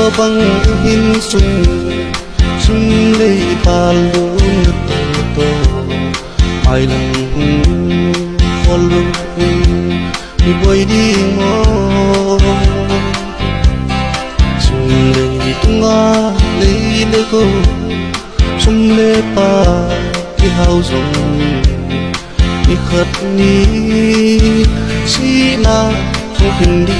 bang hin sung lê pa luôn to ai lang follow đi boy đi mo sung lê tunga lê ko sung lê pa đi hao rong đi khát ni si na không hình đi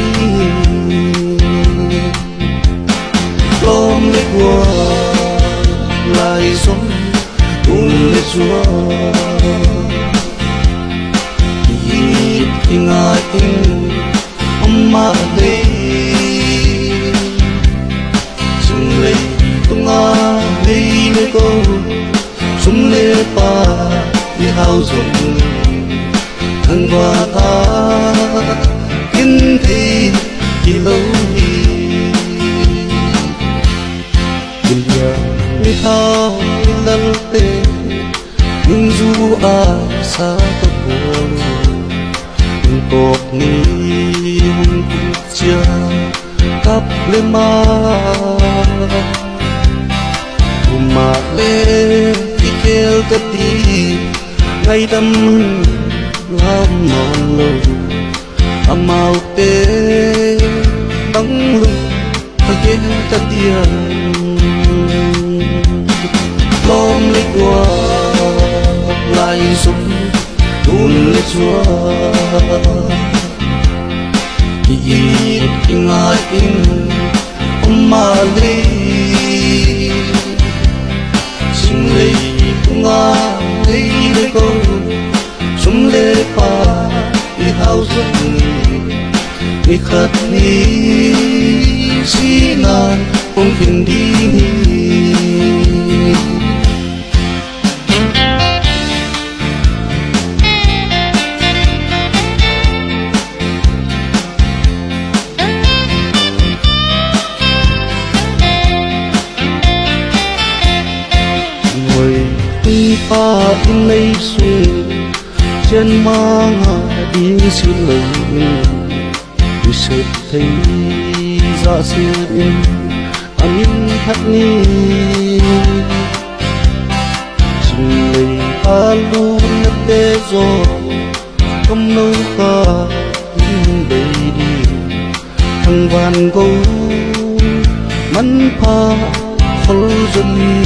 lom lê qua lại sống tuôn lê chúa tình ai tình mà đây sung lê tung a lê cô sung lê pa đi hao rong thân qua ta kiến thị thì lâu đi tình nhà đi thao lăn tê nhưng dù à xa tập buồn cột ni hung chia cắp lên mà lên đi kêu cất đi ngay tâm làm non lâu amau tê băng lưng kêu cất đi lom lấy qua lại sống tuôn lấy chúa tình ai tình mà lấy sung lê tung a lê cô sung lê pa đi hao rong đi khát ni si nan không hình đi pa in lấy xuân chân mang đi xin lời tôi sẽ thấy ra xin anh hát ni xin lời ta luôn nấp bê gió không nấu ca đầy đi thằng vàn câu mắn pa phơi dân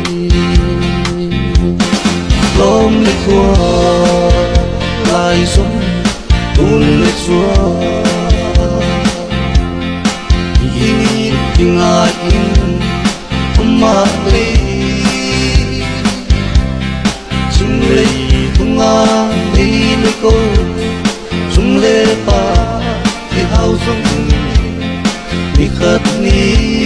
lom lê qua lại sống tuôn lê chúa tình ai tình mà lê sung lê tung a lê cô sung lê pa đi hao rong đi khát ni